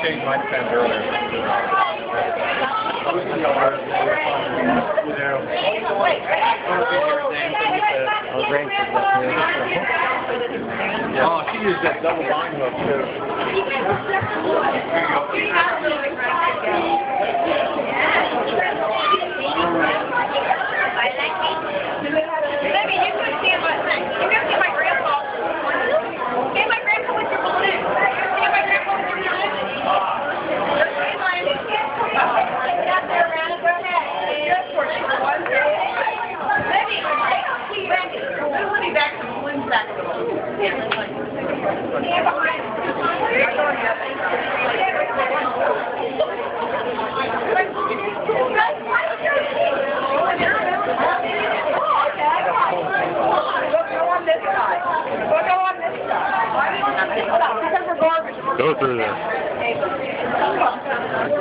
changed my pen earlier. Oh, she used that double line hook too. Go through there.